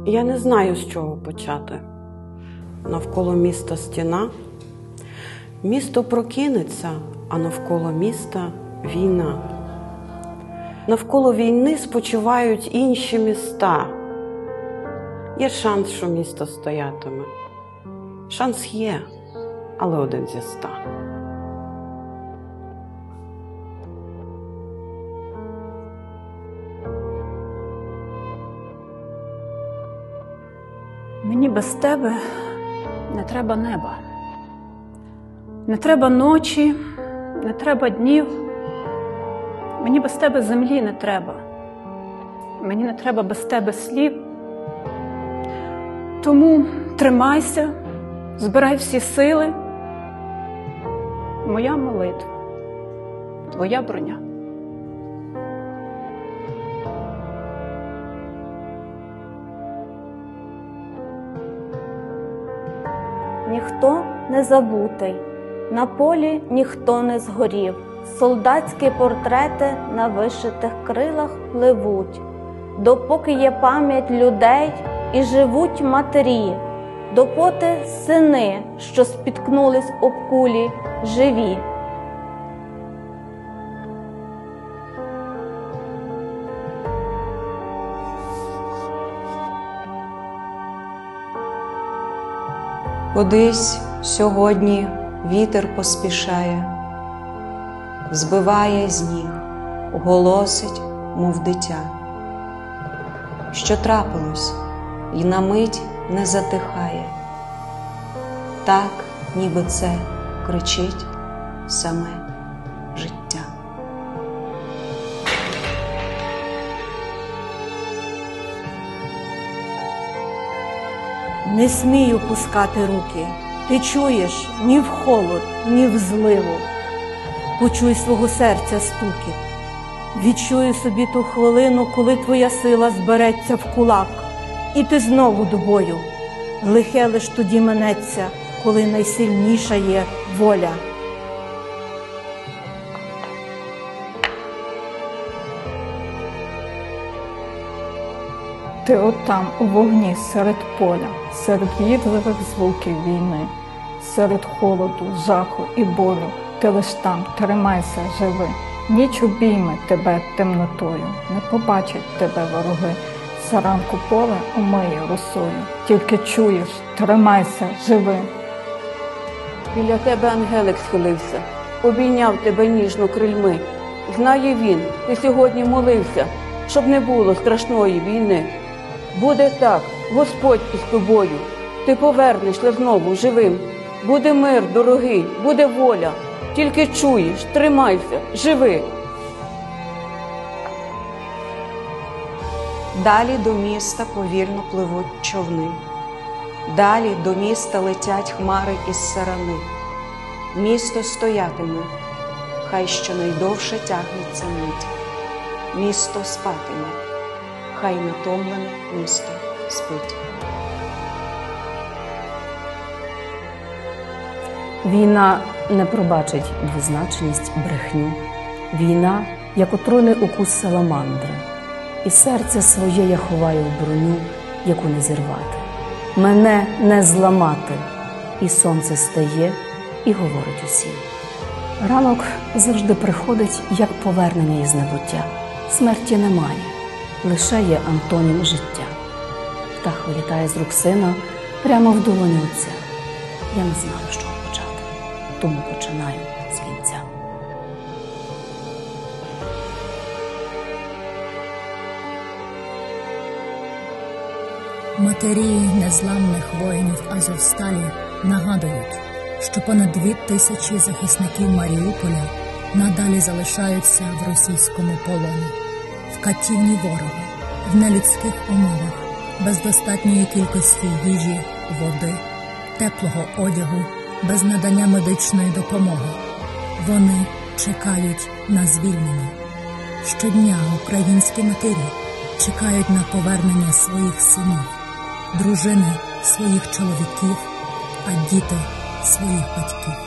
Я не знаю, з чого почати. Навколо міста стіна. Місто прокинеться, а навколо міста війна. Навколо війни спочивають інші міста. Є шанс, що місто стоятиме. Шанс є, але один зі 100. Мені без тебе не треба неба. Не треба ночі, не треба днів. Мені без тебе землі не треба. Мені не треба без тебе слів. Тому тримайся, збирай всі сили. Моя молитва, твоя броня. Ніхто не забутий, на полі ніхто не згорів, солдатські портрети на вишитих крилах пливуть. Допоки є пам'ять людей і живуть матері, допоти сини, що спіткнулись об кулі, живі. Кудись сьогодні вітер поспішає, збиває з ніг, голосить, мов дитя. Що трапилось, й на мить не затихає, так, ніби це кричить саме життя. Не смій опускати руки, ти чуєш ні в холод, ні в зливу. Почуй свого серця стукіт, відчуй собі ту хвилину, коли твоя сила збереться в кулак, і ти знову до бою. Лихе лиш тоді минеться, коли найсильніша є воля. Ти отам у вогні серед поля, серед їдливих звуків війни, серед холоду, жаху і болю, ти лиш там тримайся, живи. Ніч обійме тебе темнотою, не побачать тебе вороги, зранку поле умиє росою, тільки чуєш, тримайся, живи. Біля тебе ангелик схилився, обійняв тебе ніжно крильми. Знає він, ти сьогодні молився, щоб не було страшної війни. Буде так, Господь із тобою, ти повернешся знову живим. Буде мир, дорогий, буде воля, тільки чуєш, тримайся, живи. Далі до міста повільно пливуть човни, далі до міста летять хмари із сарани. Місто стоятиме, хай щонайдовше тягнеться мить. Місто спатиме, хай натомлене місто спить. Війна не пробачить двозначність, брехню. Війна, як отруйний укус саламандри. І серце своє я ховаю в броню, яку не зірвати. Мене не зламати. І сонце стає, і говорить усім. Ранок завжди приходить, як повернення із небуття. Смерті немає, лише є антонім життя. Птах вилітає з рук сина прямо в долоню отця. Я не знаю, що почати, тому починаю з кінця. Матері незламних воїнів Азовсталі нагадують, що понад 2000 захисників Маріуполя надалі залишаються в російському полоні, в катівні ворога, в нелюдських умовах, без достатньої кількості їжі, води, теплого одягу, без надання медичної допомоги. Вони чекають на звільнення. Щодня українські матері чекають на повернення своїх синів, дружини своїх чоловіків, а діти своїх батьків.